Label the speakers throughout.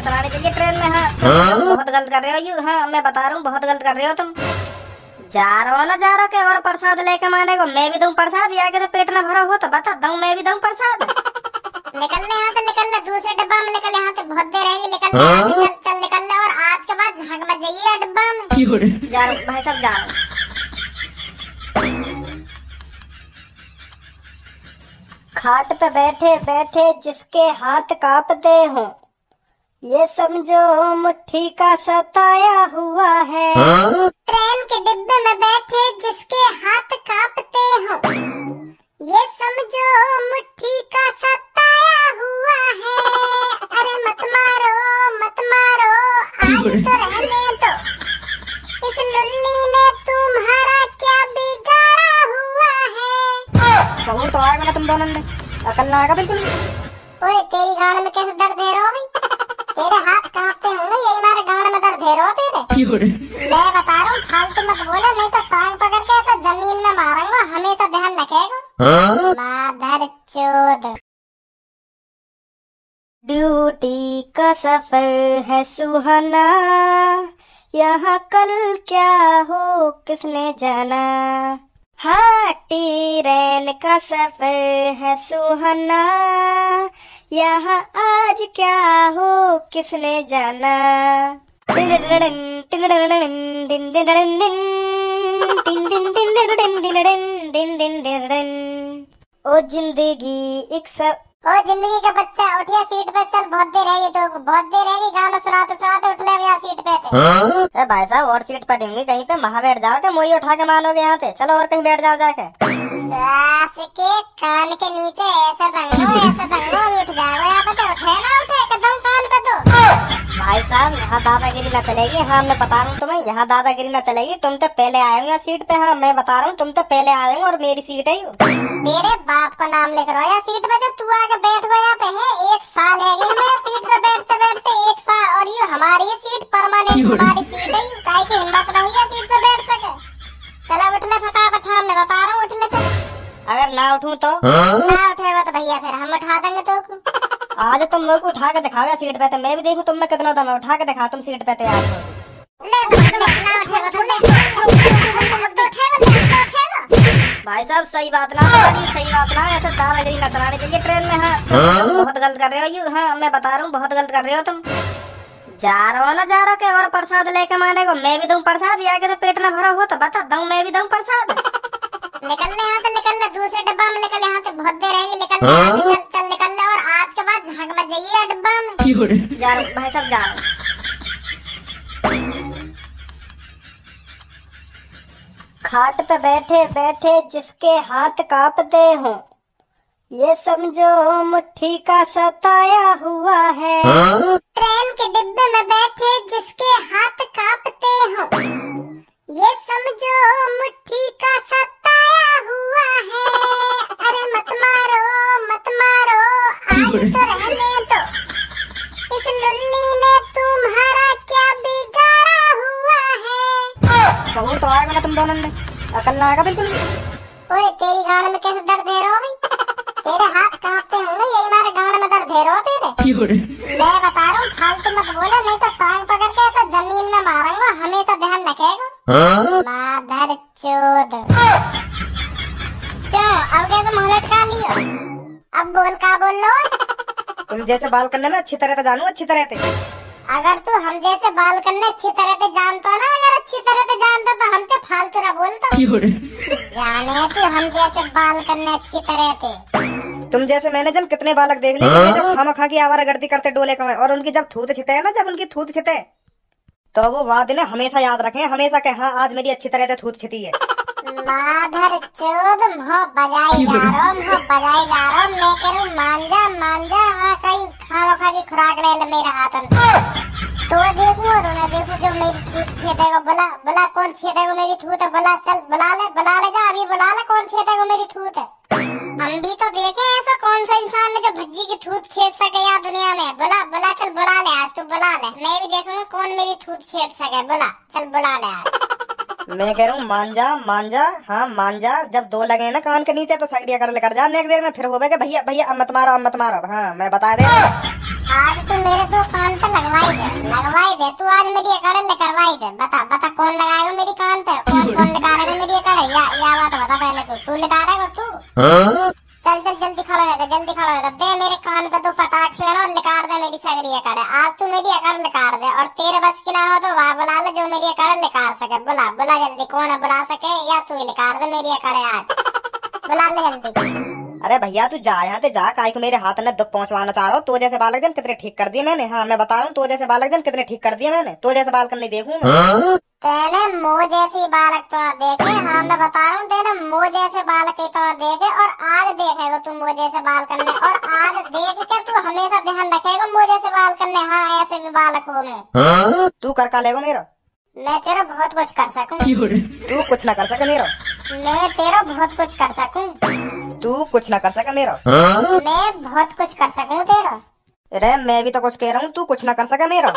Speaker 1: चलानी चाहिए ट्रेन में। हाँ तुम बहुत गलत कर रहे हो यू। हाँ मैं बता रहा हूँ बहुत गलत कर रहे हो तुम। जा रहे हो ना जा रहे हो के और प्रसाद लेके माने को मैं भी दूं प्रसाद, या के तो पेट ना भरा हो तो बता दूं मैं भी दूं प्रसाद।
Speaker 2: निकलने यहाँ से, निकलने दूसरे डिब्बा में निकल, यहाँ से बहुत देर रहेगी, निकल चल चल निकल ले, और आज के बाद झांक मत जाइए डिब्बा में।
Speaker 1: जा रहा हूँ भाई साहब, जा रहा हूँ। खाट पे बैठे बैठे जिसके हाथ कांपते हो, ये समझो मुट्ठी का सताया हुआ है।
Speaker 2: ट्रेन के डिब्बे में बैठे जिसके हाथ कांपते हो, ये समझो मुट्ठी का सताया हुआ है। अरे मत मारो आज तो रहने दो, इस लुल्ली ने तुम्हारा क्या बिगाड़ा हुआ है।
Speaker 1: शऊर तो आएगा ना तुम दोनों में, अकल ना आएगा बिल्कुल।
Speaker 2: ओए तेरी गांड में कैसे दर्द दे रहे हो भाई? तेरे हाथ कांपते होंगे, यही मारे गांड में दर्द दे रहे हो तेरे। मैं बता रहा हूँ फालतू मत बोलो, नहीं तो टांग पकड़ के ऐसा जमीन में मारूंगा, हमेशा ध्यान रखेगा। माधर चोद।
Speaker 1: ड्यूटी का सफर है सुहाना, यहाँ कल क्या हो किसने जाना। हाँ ट्रेन का सफर है सुहाना, यहाँ आज क्या हो किसने जाना। ओ जिंदगी एक सब।
Speaker 2: ओ जिंदगी का बच्चा उठिया सीट पे चल, बहुत देर रहेगी तो बहुत देर रहेगी, गाना सुनाते सुनाते उठ ले यार सीट पे थे।
Speaker 1: भाई साहब और सीट पर देंगे कहीं पे महा बैठ जाओगे, मोई उठा के मानोगे यहाँ पे। चलो और कहीं बैठ जाओ जाके।
Speaker 2: सास के कान के नीचे ऐसा दंगो उठ जाएगा यहाँ पे, तो उठे ना उठे कदम कान पे तो।
Speaker 1: भाई साहब यहाँ दादागिरी ना चलेगी। हाँ मैं बता रहा हूँ तुम्हें, यहाँ दादागिरी ना चलेगी। तुम तो पहले आए हो यहाँ सीट पे। हाँ मैं बता रहा हूँ तुम तो पहले आए हो और मेरी सीट है।
Speaker 2: तेरे बाप को नाम लिख रहा है सीट पे, जो तू आके बैठ गया पे है। 1 साल है मैं सीट पे बैठते बैठते 1 साल, और ये हमारी सीट परमानेंट हमारी सीट है। काहे की हिम्मत ना हुई सीट पे बैठ सके। चला उठ ले फटाफट, हाँ मैं बता रहा हूँ उठ ले चल।
Speaker 1: अगर ना उठूं तो?
Speaker 2: ना उठेगा तो भैया फिर हम उठा देंगे तो।
Speaker 1: आज तुम लोग उठा के दिखाओगे सीट पे, तो मैं भी देखूं तुम में कितना दम है। उठा के दिखा तुम सीट पे तैयार हो। भाई साहब सही बात ना सही बात ना, ऐसे दादागिरी ना चलानी चाहिए ट्रेन में। हाँ बहुत गलत कर रहे हो यू। हाँ मैं बता रहा हूँ बहुत गलत कर रहे हो तुम। जा रहे हो ना जा रहे हो के और प्रसाद लेके माने को मैं भी दूं प्रसाद, या के तो पेट ना भरा हो तो बता दूं मैं भी दूं प्रसाद।
Speaker 2: निकलने यहाँ से, निकलने दूसरे डिब्बा में निकल, यहाँ से बहुत देर रहेगी, निकल चल निकल ले, और आज के बाद झांक मत जाइए डिब्बा में।
Speaker 1: जा रहा हूँ भाई साहब, जा रहा हूँ। खाट पे बैठे बैठे जिसके हाथ कांपते हो, ये समझो मुट्ठी का सताया हुआ है।
Speaker 2: ट्रेन के डिब्बे में बैठे जिसके हाथ कांपते हो, ये समझो मुट्ठी का सताया हुआ है। अरे मत मारो आज तो रहने दो, इस लुल्ली ने तुम्हारा क्या बिगाड़ा हुआ है।
Speaker 1: शऊर तो आएगा ना तुम दोनों में, अकल ना आएगा बिल्कुल।
Speaker 2: ओए तेरी गांड में कैसे दर्द दे रहे हो भाई? तेरे हाथ कांपते होंगे, यही मारे गांड में दर्द दे रहे हो तेरे। मैं बता रहा हूँ फालतू मत बोलो, नहीं तो टांग पकड़ के ऐसा जमीन में मारूंगा, हमेशा ध्यान रखेगा। माधर चोद। क्यों अब कैसे मुँह लटका लियो? अब बोल का बोल लो।
Speaker 1: तुम जैसे बाल करने में अच्छी तरह से जानू, अच्छी तरह से।
Speaker 2: अगर तू हम जैसे बाल करने अच्छी तरह से जानता ना, अगर अच्छी तरह से जानता तो हमसे फालतू ना बोलता। जाने तू हम जैसे बाल करने अच्छी तरह से।
Speaker 1: तुम जैसे मैंने जब कितने बालक देख लिए जब खामा खा की आवारागर्दी करते डोले कमाए, और उनकी जब थूत छिते है ना, जब उनकी थूत छिते तो वो वाद ने हमेशा याद रखे, हमेशा के हाँ आज मेरी अच्छी तरह से थूत छिती है।
Speaker 2: माधर चोद मुँह बजाई जा रहा हूँ, मैं करूँ मान जा। हाँ कहीं खामा खा की खुराक ले ले मेरे हाथ में, तो देखूं और उन्हें देखूं जो मेरी थूत छेदेगा। बुला कौन छेदेगा मेरी थूत है, बुला चल बुला ले जा अभी, बुला ले कौन छेदेगा मेरी थूत है। हम भी तो देखें ऐसा कौन सा इंसान है जो भज्जी की थूत छेद सके यहाँ दुनिया में। बुला चल बुला ले आज, तू बुला ले, मैं भी देखूंगा कौन मेरी थूत छेद सके। चल बुला ले आज।
Speaker 1: मैं कह रहा हूँ मान जा, हाँ मान जा। जब 2 लगे ना कान के नीचे तो साइडिया कर लेकर जा, नेक्स्ट देर में फिर होगा भैया अब मत मारो। हाँ मैं बता दे।
Speaker 2: आज तो मेरे 2 कान पे लगवा दे, तू आज मेरी अकड़ करवाई दे। बता बता कौन लगाएगा मेरी कान पे, कौन कौन लगा रहेगा मेरी अकड़? या बात बता पहले, तू लगा रहेगा तू? चल चल जल्दी खड़ा हो जा, जल्दी खड़ा हो जा। दे मेरे कान पे तू पटाख से और लिकार दे मेरी सगड़ी अकड़। आज तू मेरी अकड़ लिकार दे, और तेरे बस की ना हो तो वहाँ बुला ले जो मेरी अकड़ लिकार सके। बुला बुला जल्दी, कौन है बुला सके, या तू लिकार दे मेरी अकड़ आज, बुला ले जल्दी।
Speaker 3: अरे भैया तू जा यहाँ से जा, काहे को मेरे हाथ में दुख पहुंचवाना चाह रहा हो? तो जैसे बालक जन कितने ठीक कर दिए मैंने। हाँ मैं बता रहा हूँ, तो जैसे बालक जन कितने ठीक कर दिए मैंने। तो जैसे बालक नहीं देखूं मैं।
Speaker 2: तेने मुँह जैसी बालक तो देखे। हाँ मैं बता रहा हूँ, तेने मुँह जैसे बालक तो देखे, और आज देखेगा तू मुँह जैसे बाल करने, और आज देख के तू हमेशा ध्यान रखेगा मुँह जैसे बाल करने। हाँ ऐसे भी बालक हो मैं।
Speaker 3: तू कर का लेगा मेरा?
Speaker 2: मैं तेरा बहुत कुछ कर सकूं।
Speaker 3: तू कुछ ना कर सके मेरा।
Speaker 2: मैं तेरा बहुत कुछ कर सकूं।
Speaker 3: तू कुछ ना कर सके मेरा।
Speaker 2: मैं बहुत कुछ कर सकूं तेरा।
Speaker 3: अरे मैं भी तो कुछ कह रहा हूँ, तू कुछ ना कर सके मेरा।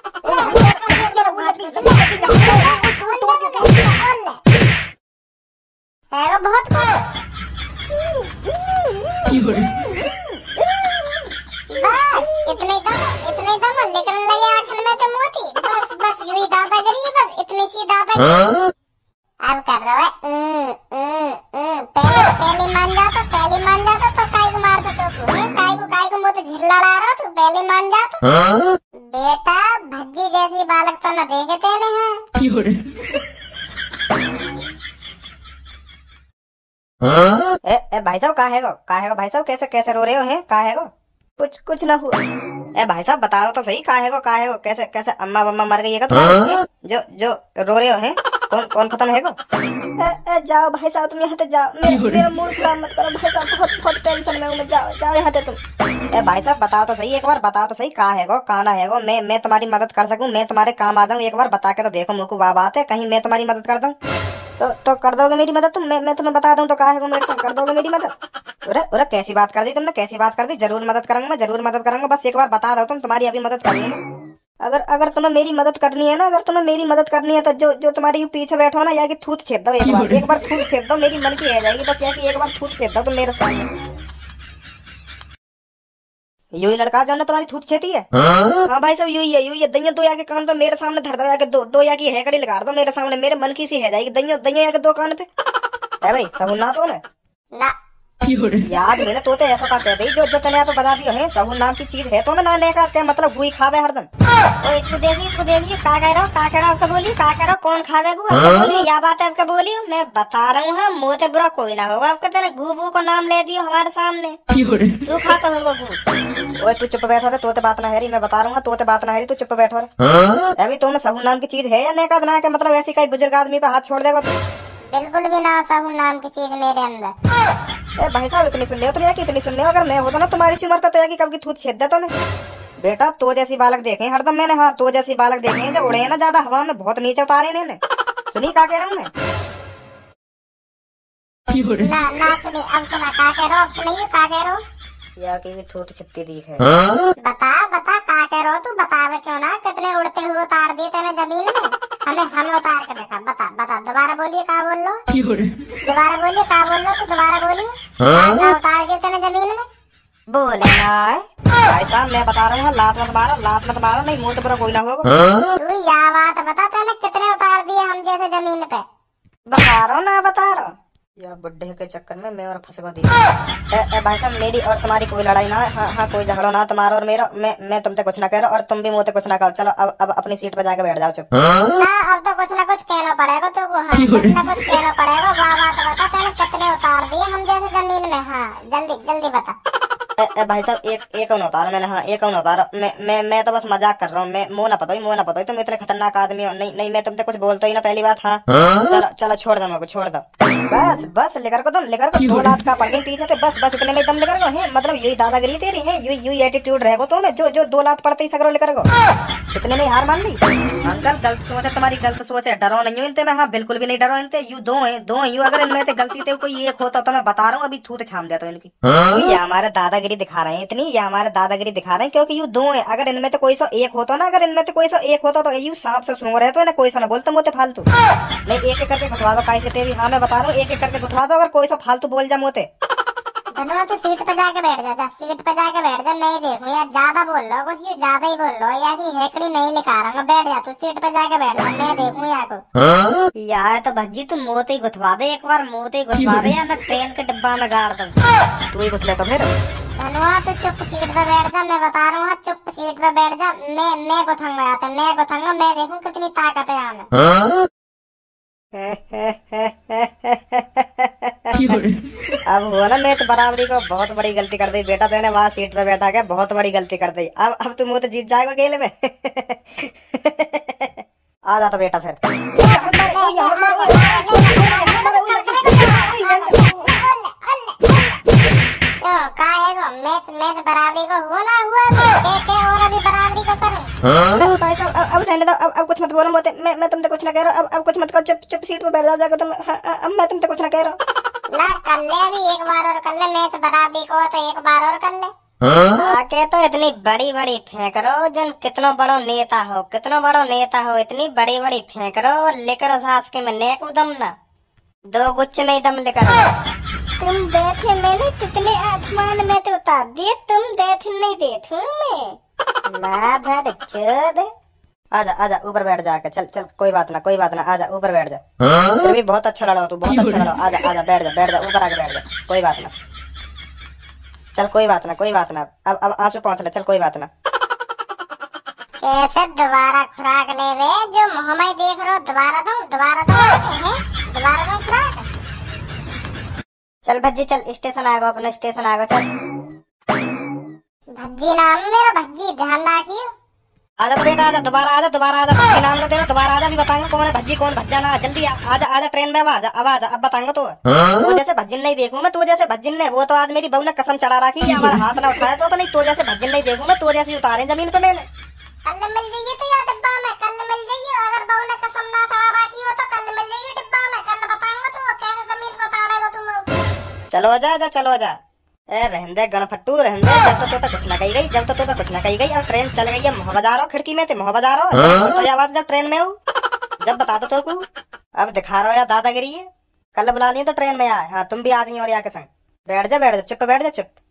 Speaker 2: है बहुत कुछ। बस इतने दम निकलने लगे आखिर में तो मोती। बस बस यूं ही दादागिरी है, बस इतनी सी दादागिरी। अब कर रहा है पहले मान जाता, पहले मान जाता तो काय को मार दो तो काय को मुँह तो झिल्ला ला रहा तू, पहले मान जाता। बेटा भज्जी जैसी बालक तो न देखे तेने।
Speaker 3: ए भाई साहब का है भाई साहब? कैसे कैसे रो रहे हो हैं? का है गो? कुछ ना हुआ। ए भाई साहब बताओ तो सही, का है गो? कैसे कैसे अम्मा बम्मा मर गई है का तुम्हारी? जो रो रहे हो हैं? कौन खत्म है गो? जाओ भाई साहब तुम यहाँ से जाओ, मेरा मूड खराब मत करो भाई साहब, बहुत टेंशन में हूँ मैं। जाओ यहाँ से तुम। ए भाई साहब बताओ तो सही, एक बार बताओ तो सही, का है गो? काना है गो? मैं तुम्हारी मदद कर सकूं, मैं तुम्हारे काम आ जाऊं, एक बार बता के तो देखो। मुझको वाह बात है, कहीं मैं तुम्हारी मदद कर दूं तो कर दोगे मेरी मदद तुम? मैं तुम्हें बता दूं तो का है गो, मेरे साथ कर दोगे मेरी मदद? अरे कैसी बात कर दी तुमने, कैसी बात कर दी? जरूर मदद करूंगा मैं, जरूर मदद करूंगा। बस एक बार बता दो तुम, तुम्हारी अभी मदद करूंगा मैं। अगर तुम्हें मेरी मदद करनी है ना, अगर तुम्हें मेरी मदद करनी है तो जो तुम्हारी पीछे बैठो ना, या कि थूत छेद दो एक बार थूत छेद दो, मेरी मन की रह जाएगी बस। या कि एक बार थूत छेद दो तुम मेरे सामने। यू ही लड़का जो ना तुम्हारी थूत छेती है। हाँ भाई साहब यू ही है। दइया दो या के कान तो मेरे सामने धर दो, या के दो या की हैकड़ी लगा दो मेरे सामने, मेरे मन की सी है जाएगी। दइया या के दो कान पे है भाई सहून ना तो ना याद मैंने तो ऐसा का कह दी जो तने आप बता दियो है। सहून नाम की चीज है तो मैं ना का क्या मतलब गुई खावे हरदम।
Speaker 1: तू देखिए का कह रहा हूँ, आपका बोलिए का कह रहा हूँ, कौन खावे गु आपका बोलिए, या बात है आपका बोलिए। मैं बता रहा हूँ, हाँ मुँह से बुरा कोई ना होगा आपका। तेरे गु को नाम ले दियो हमारे सामने, तू खाता होगा गु।
Speaker 3: ओए तू चुप बैठो रे, तोते बात ना है रही, मैं बता रहा हूँ तोते बात ना है रही, तू चुप बैठो रे। अभी तो मैं सहून नाम की चीज है या नेका ना के मतलब ऐसी कई बुजुर्ग आदमी पे हाथ छोड़ देगा?
Speaker 2: बिल्कुल भी ना सहून नाम की चीज मेरे अंदर।
Speaker 3: ए भाई साहब इतनी सुन रहे हो तुम, या कि इतनी सुन रहे हो? अगर मैं होता ना तुम्हारी सी उम्र पे तो या कि कब की थूत छेद देता मैं। बेटा तो जैसी बालक देखे हरदम मैंने। हाँ तो जैसी बालक देखे जो उड़े हैं ना ज्यादा हवा में, बहुत नीचे उतारे इन्हें। सुनी का कह रहा हूँ मैं?
Speaker 2: ना सुनी, अब सुना का कह रहा हो, अब सुनिए का कह रहा हो।
Speaker 3: या कि भी थूत छिपती दिख है।
Speaker 2: बता का कह रहा हो तू, बतावे क्यों ना। कितने उड़ते हुए उतार दिए तेने जमीन में, हमें उतार के देखा। बता दोबारा बोलिए का बोल लो, दोबारा बोलिए का बोल लो, तो दोबारा बोलिए उतार दिए तेने जमीन में।
Speaker 1: बोले ना
Speaker 3: भाई साहब मैं बता रहा हूँ, लात मत मारो नहीं, मुँह तो पूरा कोई ना होगा।
Speaker 2: तू या बात बता तेने कितने उतार दिए हम जैसे जमीन पे?
Speaker 1: बता रहा हूँ ना, बता रहा हूँ।
Speaker 3: या बुड्ढे के चक्कर में मैं और फंस गई। भाई साहब मेरी और तुम्हारी कोई लड़ाई ना। हाँ कोई झगड़ो ना तुम्हारा और मेरा। मैं तुमसे कुछ ना कह रहा और तुम भी मुझसे कुछ ना कहो। चलो अब अपनी सीट पे जाके बैठ जाओ चुप।
Speaker 2: अब तो कुछ ना कुछ कहना पड़ेगा तुमको। हाँ कुछ ना कुछ कहना पड़ेगा। वाह बात बता तेने कितने उतार दिए हम जैसे जमीन में। हाँ जल्दी बता।
Speaker 3: भाई साहब एक उतारा मैंने। हाँ एक उतारा। मैं तो बस मजाक कर रहा हूँ। मैं मुँह ना पतो तुम इतने खतरनाक आदमी हो। नहीं मैं तुमसे कुछ बोलता ही ना पहली बात। हाँ चलो छोड़ दो, मेरे को छोड़ दो। बस लेकर को 2 लात का पड़ गई पीछे से। बस इतने में दम लेकर को है, मतलब यही दादागिरी तेरी है। यू एटीट्यूड रहेगा तुम्हें जो 2 लात पड़ते ही सगरो लेकर को। इतने में हार मान ली। अंकल गलत सोच है तुम्हारी, गलत सोच है। डरो नहीं इनते में। हाँ बिल्कुल भी नहीं डरो इनते। यू दो है यू। अगर इनमें से गलती थे कोई एक होता तो मैं बता रहा हूँ अभी थूत छाम देता इनकी। तो ये हमारे दादागिरी दिखा रहे हैं इतनी, ये हमारे दादागिरी दिखा रहे हैं क्योंकि यू 2 है। अगर इनमें से कोई सो एक होता ना, अगर इनमें से कोई सो एक होता तो यू सांप से सूंघ रहे तो ना कोई सा ना बोलते मोते फालतू। नहीं एक करके गुथवा दो कैसे तेरी। हाँ मैं बता रहा हूँ एक करके गुथवा दो अगर कोई सो फालतू बोल जा मोते।
Speaker 2: धनुआ तू सीट पे जाके बैठ जा, सीट पे जाके बैठ जा। मैं ही देखूं यार, ज्यादा बोल रहा कुछ, ज्यादा ही बोल रहा यार कि हेकड़ी नहीं लिखा रहा। बैठ जा तू सीट पे जाके बैठ जा, मैं देखूं यार को।
Speaker 1: यार तो भज्जी तू मोती ही गुथवा दे, एक बार मोती ही गुथवा दे या मैं ट्रेन के डिब्बा में गाड़ दूं।
Speaker 3: तू ही गुथले तो फिर।
Speaker 2: धनुआ तू चुप सीट पे बैठ जा, मैं बता रहा हूँ, चुप सीट पे बैठ जा। मैं गुथूंगा यहाँ पे, मैं गुथूंगा, मैं देखूं कितनी ताकत है यहाँ में।
Speaker 3: अब हुआ ना मैच बराबरी को, बहुत बड़ी गलती कर दी बेटा तेने, वहां सीट पे बैठा के बहुत बड़ी गलती कर दी। अब तू मुंह तो जीत जाएगा खेल में। आ जाता बेटा फिर।
Speaker 2: मैच बराबरी को हुआ ना हुआ, के और अभी बराबरी को करूं।
Speaker 3: भाई साहब अब रहने दो, अब कुछ मत बोलो मोते, मैं तुमसे कुछ ना कह रहा। अब कुछ मत करो, चुप सीट पे बैठ जाओ जाकर तुम। अब मैं तुमसे कुछ ना कह रहा।
Speaker 2: ना कर ले अभी, एक बार और कर ले, मैच बराबरी को तो एक बार और कर ले।
Speaker 1: आके तो इतनी बड़ी बड़ी फेंक रो, जन कितनो बड़ो नेता हो, कितनो बड़ो नेता हो, इतनी बड़ी बड़ी फेंक रो और लेकर सास के में नेक दम ना, 2 गुच्छ नहीं दम लेकर। तुम देखे मैंने कितने आसमान में तो उतार दिए, तुम देखे नहीं देखूं मैं भर चोद।
Speaker 3: आजा आजा ऊपर बैठ जाके, चल कोई बात ना आजा ऊपर बैठ जा। फिर भी बहुत अच्छा लड़ो तू, बहुत अच्छा लड़ो। आजा आजा बैठ जा ऊपर आके बैठ जा, कोई बात ना। चल कोई बात ना, अब आंसू पहुंच ले, चल कोई बात ना।
Speaker 2: कैसे दोबारा खुराक ले वे, जो मोहम्मद देख रहे हो, दोबारा दो खुराक।
Speaker 1: चल भज्जी चल, स्टेशन आ गो, अपने स्टेशन आ गो, चल।
Speaker 2: भज्जी नाम मेरा, भज्जी ध्यान रखियो।
Speaker 3: आजा तो बेटा आजा, दोबारा आजा भज्जी नाम लो तेरा, दोबारा आजा। अभी बताऊंगा कौन है भज्जी कौन भज्जा ना, जल्दी आजा ट्रेन में, अब बताऊंगा तो। तू जैसे भज्जिन नहीं देखूं मैं, तू जैसे भज्जिन ने, वो तो आज मेरी बहू ने कसम चढ़ा रखी, हमारा हाथ ना उठाए तो नहीं। तो जैसे भज्जिन नहीं देखूं मैं, तो जैसे उतारे जमीन पे मैंने।
Speaker 2: कल मिल जाइए तो यार डिब्बा में, कल मिल जाइए। अगर बहू ने कसम ना चढ़ा रखी हो तो कल मिल जाइए डिब्बा में, कल बताऊंगा तो कैसे जमीन पे उतारेगा तुम।
Speaker 3: चलो आजा। ए रहंदे गणफट्टू रहंदे, जब तो कुछ ना कही गई, अब ट्रेन चल गई है। मुँह बजा रहा खिड़की में, मुँह बजा रहा आवाज जब ट्रेन में हूँ, जब बता दो तो अब दिखा रहा हो या दादागिरी है। कल बुला लिए तो ट्रेन में आए। हाँ तुम भी आ गई और यहाँ के संग। बैठ जा चुप बैठ जा चुप।